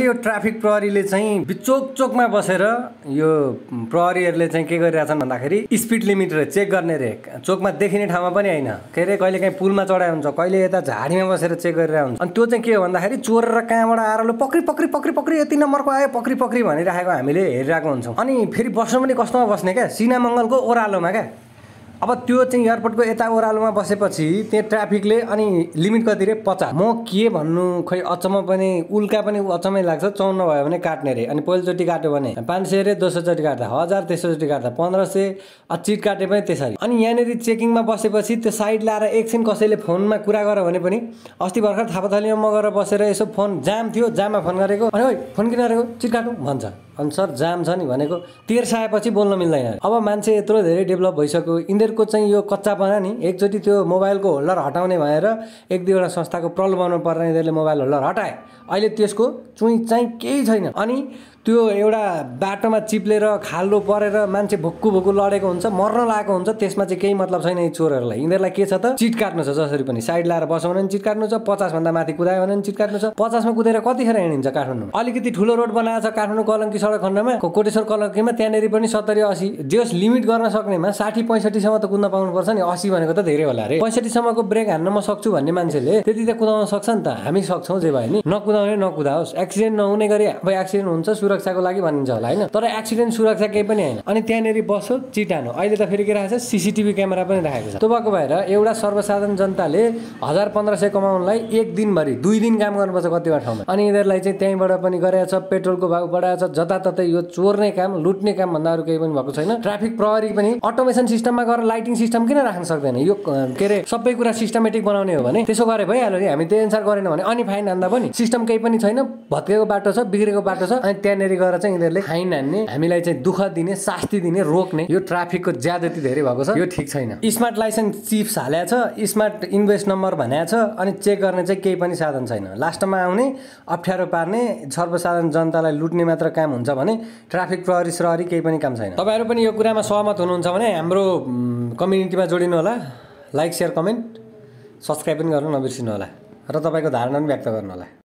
अहिले यो ट्राफिक प्रहरीले चाहिँ बिचोक चोकमा बसेर यो प्रहरीहरूले चाहिँ के गरिरहेछन् भन्दाखेरि स्पिड लिमिट चेक गर्ने रे चोकमा देखिने ठाउँमा पनि हैन के अरे कहिले काहीँ पुलमा चढाइ हुन्छ कहिले यता झाडीमा बसेर चेक गरिरहेको हुन्छ अनि त्यो चाहिँ के हो भन्दाखेरि चोर र कहाँबाट आएर लो पक्री पक्री पक्री पक्री यति नम्बरको आयो पक्री पक्री भनिरहेको हामीले हेरिरहेको हुन्छौँ अनि फेरि बस्नु पनि कस्तोमा बस्ने क्या सिना मङ्गलको ओह्रालोमा क्या अब त्यो चाहिँ एयरपोर्टको यता ओह्रालोमा बसेपछि त्यहाँ ट्राफिकले अनि लिमिट कति रे 50 म के भन्नु खै अचम्म पनि उल्का पनि अचम्मै लाग्छ 54 भयो भने काट्ने रे अनि पहिलोचोटि काट्यो भने 500 रे दोस्रोचोटि काट्दा 1000 तेस्रोचोटि काट्दा 1500 चिट काटे पनि त्यसरी अनि यहाँनेरि चेकिङमा बसेपछि त्यो साइड लाएर एकछिन कसैले फोनमा कुरा गर भने पनि अस्ति भर्खर थापाथलीमा म गएर बसेर यसो फोन जाम थियो जाममा फोन गरेको अनि ओइ फोन किन गरेको चिट काटौँ भन्छ अनि सर जाम छ नि भनेको तेर्साएपछि बोल्न मिल्दैन अब मान्छे यत्रो धेरै डेभलप भइसक्यो यिनीहरूको चाहिँ यो कच्चापना नि एकचोटि त्यो मोबाइलको होल्डर हटाउने भएर एक दुईवटा संस्थाको प्रल बनाउनु पर्ने यिनीहरूले मोबाइल होल्डर हटाए अहिले त्यसको चुइँ चाहिँ केही छैन अनि त्यो एउटा बाटोमा चिप्लेर खाल्डो परेर मान्छे भुक्कु भुक्कु लडेको हुन्छ मर्न लागेको हुन्छ त्यसमा चाहिँ केही मतलब छैन यी चोरहरूलाई यिनीहरूलाई के छ त चिट काट्नु छ जसरी पनि साइड लाएर बस्यो भने चिट काट्नु छ 50 भन्दा माथि कुदायो भने चिट काट्नु छ 50 मा कुदेर कतिखेर हिँडिन्छ काठमाडौँ अलिकति ठुलो रोड बनाएको छ काठमाडौँ कलङ्की सडक खण्डमा कोटेश्वर कलङ्कीमा त्यहाँनेरि पनि 70 80 जेस लिमिट गर्न सक्नेमा 60 65 सम्म त कुद्न पाउनुपर्छ नि 80 भनेको त धेरै होला रे 65 सम्मको ब्रेक हान्न म सक्छु भन्ने मान्छेले त्यति त कुदाउन सक्छ नि त हामी सक्छौँ जे भयो नि नकुदाउने नकुदाओस् एक्सिडेन्ट नहुने गरी अब एक्सिडेन्ट हुन्छ सुरक्षाको लागि भनिन्छ होला हैन तर एक्सिडेन्ट सुरक्षा केही पनि हैन अनि त्यहाँनेरि बस्यो चिटानो अहिले त फेरि के राखेको छ सीसीटीभी क्यामेरा पनि राखेको छ त्यो भएको भएर एउटा सर्वसाधारण जनताले 1000-1500 कमाउनलाई एक दिनभरि 2 दिन काम गर्नुपर्छ कतिवटा ठाउँमा अनि यिनीहरूलाई चाहिँ त्यहीँबाट पनि गरेको छ पेट्रोलको भाउ बढाएको छ जताततै यो चोर्ने काम लुट्ने काम भन्दा अरू केही पनि भएको छैन ट्राफिक प्रहरी पनि अटोमेसन सिस्टममा गएर लाइटिङ सिस्टम किन राख्न सक्दैन यो के अरे सबै कुरा सिस्टमेटिक बनाउने हो भने त्यसो गरे भइहाल्यो नि हामी त्यही अनुसार गरेन भने अनि फाइन हान्दा पनि सिस्टम केही पनि छैन भत्केको बाटो छ बिग्रेको बाटो छ अनि त्यहाँनेरि गएर चाहिँ यिनीहरूले फाइन हान्ने हामीलाई चाहिँ दुःख दिने शास्ति दिने रोक्ने यो ट्राफिकको ज्यादती धेरै भएको छ यो ठिक छैन स्मार्ट लाइसेन्स चिप्स हालेको छ स्मार्ट इन्भेस्ट नम्बर भनेको छ अनि चेक गर्ने चाहिँ केही पनि साधन छैन लास्टमा आउने अप्ठ्यारो पार्ने सर्वसाधारण जनतालाई लुट्ने मात्र काम हुन्छ भने ट्राफिक प्रहरी सरहरी केही पनि काम छैन तपाईहरु पनि यो कुरामा सहमत हुनुहुन्छ भने हाम्रो कम्युनिटीमा जोडिनु होला लाइक शेयर कमेन्ट सब्स्क्राइब पनि गर्न नबिर्सिनु होला र तपाईको धारणा पनि व्यक्त गर्नु होला